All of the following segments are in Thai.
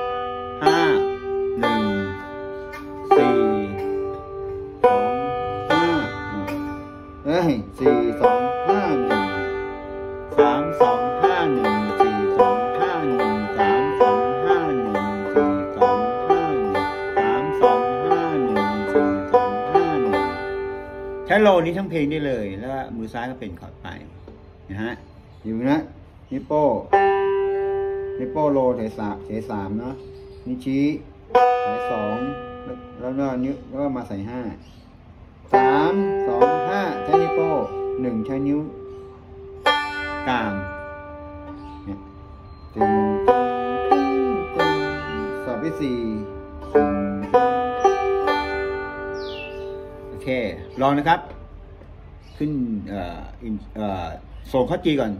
ห้าหนึ่งสี่สองห้าสี่สองห้าหนึ่งสามสองห้าหนึ่งสี่สองห้าหนึ่งสามสองห้าหนึ่งสี่สองห้าหนึ่งสามสองห้าหนึ่งสี่สองห้าหนึ่งใช้โลนี้ทั้งเพลงได้เลยแล้วมือซ้ายก็เป็นคอร์ดไปนะฮะอยู่นะนิ้วโป้โลเสามเนาะนิ้วชี้สายสองแล้วก็นิ้วแล้วก็มาใส่ห้าสามสองห้าใช้นิ้วโป้หนึ่งใช้นิ้วกลางเนี่ยตึงสอบที่สี่โอเคลองนะครับขึ้นส่งข้อจีก่อน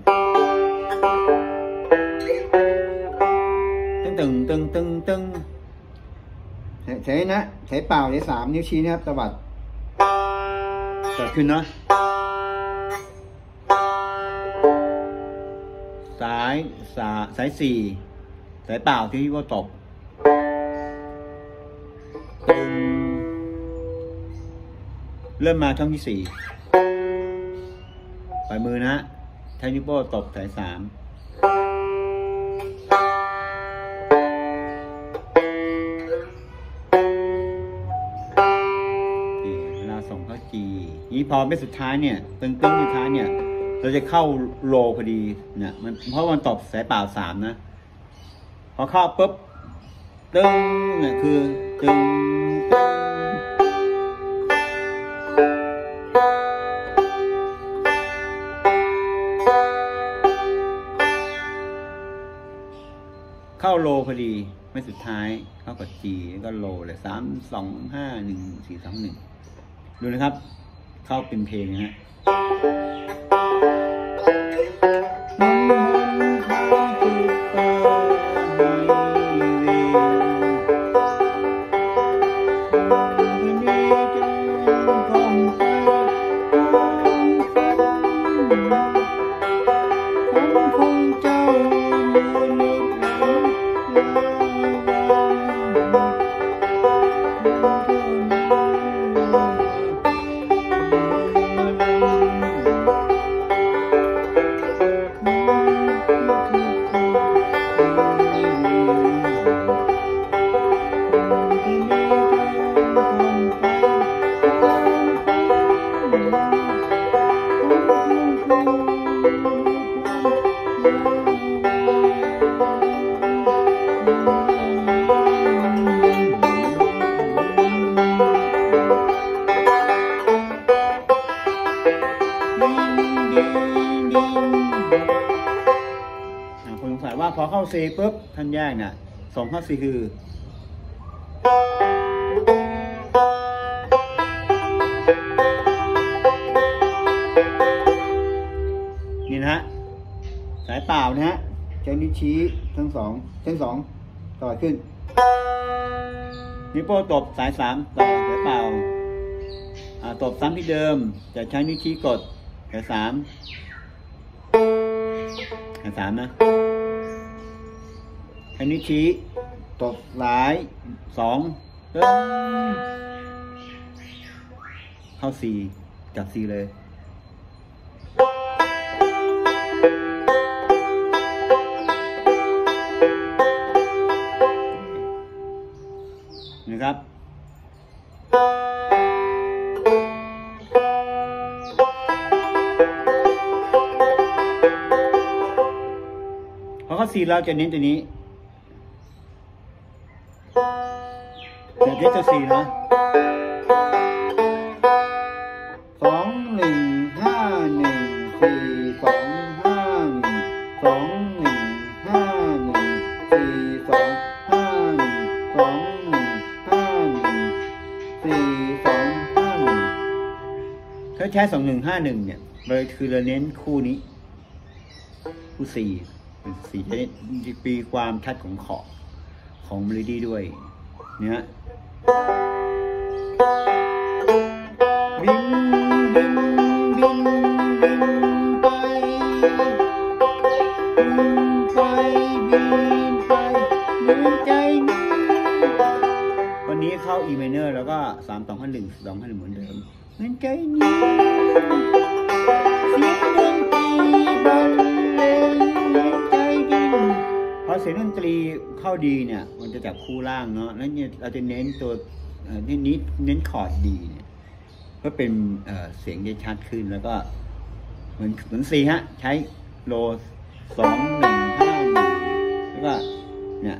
ตึงใช้นะใช้เปล่าใช้สามนิ้วชี้นะครับตวัดเกิดขึ้นเนาะสายสี่สายเปล่าที่ว่าตบตึงเริ่มมาช่องที่สี่ปล่อยมือนะใช้นิ้วโป้ตบสายสามนี้พอเป็นสุดท้ายเนี่ยตึงสุดท้ายเนี่ยเราจะเข้าโลพอดีเนี่ยมันเพราะมันตบสายเปล่าสามนะพอเข้าปุ๊บตึงเนี่ยคือตึงเข้าโลพอดีไม่สุดท้ายเข้ากับ G แล้วก็โลเลย3 2 5 1 4 2 1ดูนะครับเข้าเป็นเพลงนะฮะ C ปุ๊บท่านแยกเนี่ย2 ข้อ C คือนี่นะฮะสายเปล่านะฮะใช้นิ้วชี้ทั้งสองต่อขึ้นนิ้วโป้งตบสาย3ต่อสายเปล่าตบซ้ำที่เดิมจะใช้นิ้วชี้กดสาย3นะใช้นิ้วชี้ตบสาย2เข้า C จับ C เลยนะครับพอเข้า C เราจะเน้นตัวนี้เดี๋ยวเทสตัว C เนาะถ้าใช้2151เนี่ยเลยคือเราเน้นคู่นี้คู่4จะปีความชัดของขอบของเมโลดี้ด้วยเนี่ยบินไปใจนี้วันนี้เข้า E minor แล้วก็3 2 5 1 2 5 1เหมือนเดิมเหมือนใจนี้เสียงดนตรีบรรเลงใจดิ้นพอเสียงดนตรีเข้าดีเนี่ยมันจะจับคู่ล่างเนาะแล้วเนี่ยเราจะเน้นตัวที่นี้เน้นคอร์ดดีเนี่ยก็เป็นเสียงจะชัดขึ้นแล้วก็เหมือน C ฮะใช้โล2 1 5 1แล้วก็เนี่ย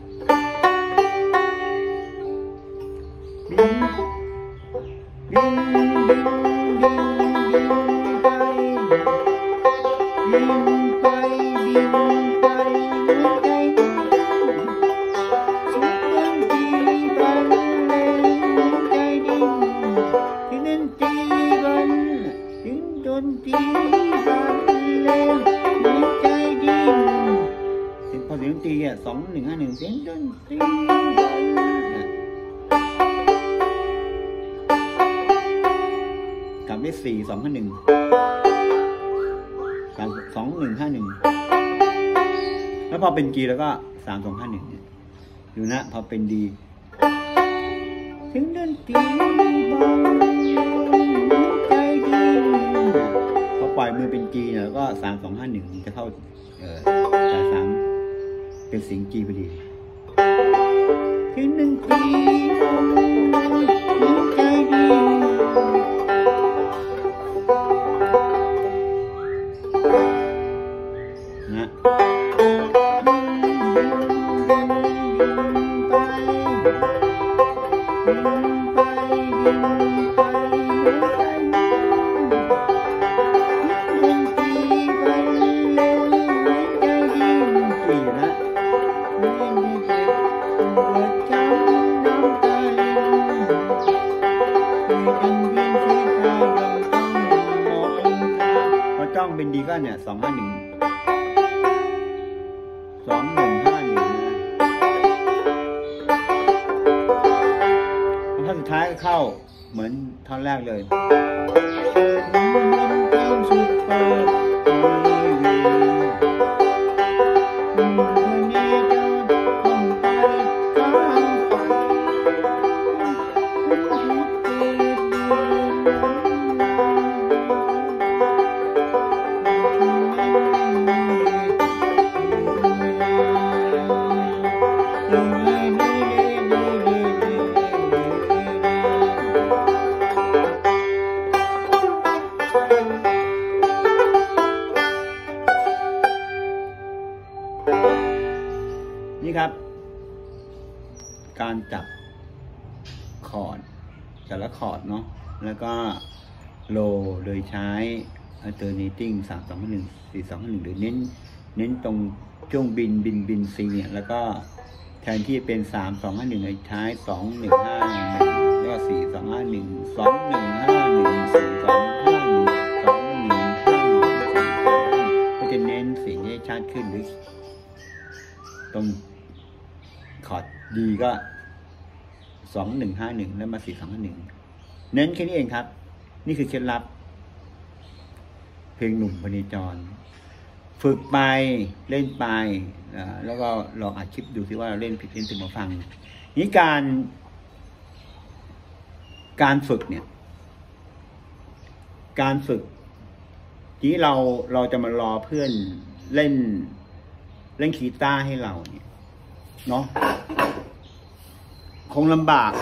บินไปพอเสียงดนตรีอ่ะ2151เสียงดนตรีกลับได้4 2 5 1 2151แล้วพอเป็น G แล้วก็3 2 5 1เนี่ยดูนะพอเป็น D เสียงดนตรีพอปล่อยมือเป็น G เนี่ยแล้วก็3 2 5 1จะเข้าสาย3เป็นเสียง G พอดีเสียงดนตรีใจดีนะจ้องเป็นดีก็เนี่ย2 5 1 2 1 5 1ท่อนสุดท้ายก็เข้าเหมือนท่อนแรกเลยนี่ครับการจับคอร์ดแต่ละคอร์ดเนาะแล้วก็โลโดยใช้ alternating 3 2 1 4 2 1หรือเน้นตรงช่วงบินซีเนี่ยแล้วก็แทนที่เป็น3-2-5-1ในท้าย2-1-5-1แล้วก็4-2-5-1 2-1-5-1 4-2-5-1 2-1-5-1ก็จะเน้นเสียงให้ชัดขึ้นหรือตรงคอร์ดดีก็2-1-5-1แล้วมา4-2-5-1เน้นแค่นี้เองครับนี่คือเคล็ดลับเพลงหนุ่มพเนจรฝึกไปเล่นไปแล้วก็ลองอัดคลิปดูซิว่าเราเล่นผิดเล่นถูกมาฟังนี้การฝึกเนี่ยการฝึกที่เราจะมารอเพื่อนเล่นกีตาร์ให้เราเนี่ยเนาะคงลำบาก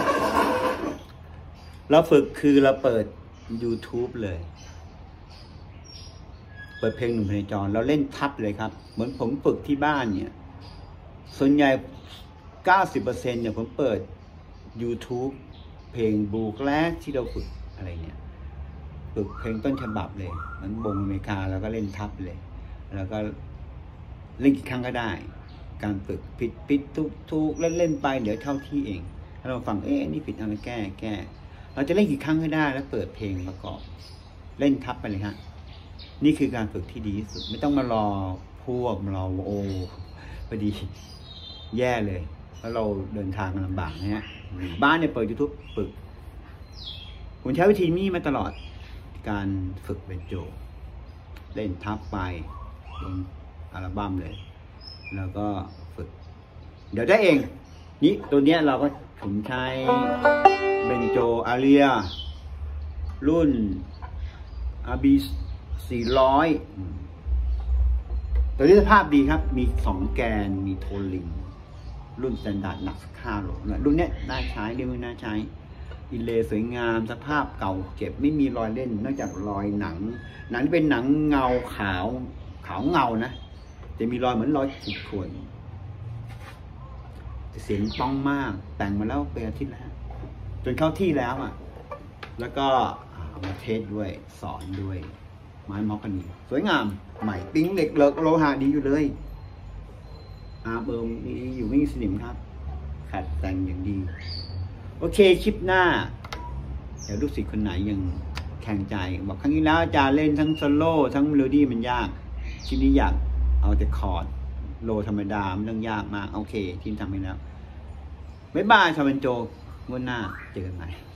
เราฝึกคือเราเปิด YouTube เลยเปิดเพลงหนุ่มพเนจรเราเล่นทับเลยครับเหมือนผมฝึกที่บ้านเนี่ยส่วนใหญ่ 90% เนี่ยผมเปิด YouTube เพลงบูแกลกที่เราฝึกอะไรเนี่ยฝึกเพลงต้นฉบับเลยเหมือนวงอเมริกาแล้วก็เล่นทับเลยแล้วก็เล่นกี่ครั้งก็ได้การฝึกผิดถูกเล่นไปเดี๋ยวเท่าที่เองถ้าเราฟังนี่ผิดอะไรแก้เราจะเล่นกี่ครั้งก็ได้แล้วเปิดเพลงประกอบเล่นทับไปเลยฮะนี่คือการฝึกที่ดีที่สุดไม่ต้องมารอพวกเราพอดีแย่เลยแล้วเราเดินทางลำบากนะฮะบ้านเนี่ยเปิด YouTube ฝึกผมใช้วิธีนี้มาตลอดการฝึกเป็นโจเล่นทับไปลงอัลบั้มเลยแล้วก็ฝึกเดี๋ยวได้เองนี่ตัวเนี้ยเราก็ผมใช้เบนโจอาเรียรุ่น RB 400ตัวนี้สภาพดีครับมี2แกนมีโทนลิงรุ่นสแตนดาร์ดหนัก5 โลรุ่นนี้น่าใช้เรียกว่าน่าใช้อินเลย์สวยงามสภาพเก่าเก็บไม่มีรอยเล่นนอกจากรอยหนังที่เป็นหนังเงาขาวเงานะจะมีรอยเหมือนรอยขีดข่วนเสียงป้องมากแต่งมาแล้วเป็นอาทิตย์แล้วจนเข้าที่แล้วแล้วก็มาเทสด้วยสอนด้วยไม้มอกกันนี่สวยงามใหม่ปิ้งเหล็กโลหะดีอยู่เลยเบิร์มนี่อยู่ไม่มีสนิมครับขัดแต่งอย่างดีโอเคคลิปหน้าเดี๋ยวลูกศิษย์คนไหนยังแข่งใจบอกครั้งที่แล้วอาจารย์เล่นทั้งโซโล่ทั้งเมโลดี้มันยากคลิปนี้อยากเอาแต่คอร์ดโลธรรมดาไม่ต้องยากมากโอเคทีมทำไปแล้วบ๊ายบายชาวเบนโจงวดหน้าเจอกันใหม่